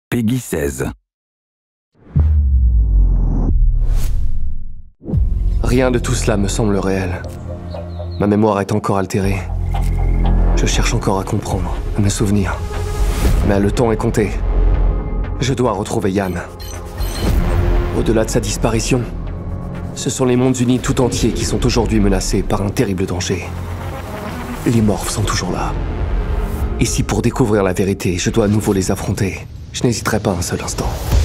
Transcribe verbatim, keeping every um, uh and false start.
Peggy seize. Rien de tout cela me semble réel. Ma mémoire est encore altérée. Je cherche encore à comprendre, à me souvenir. Mais le temps est compté. Je dois retrouver Yann. Au-delà de sa disparition, ce sont les mondes unis tout entiers qui sont aujourd'hui menacés par un terrible danger. Les morphes sont toujours là. Et si pour découvrir la vérité, je dois à nouveau les affronter, je n'hésiterai pas un seul instant.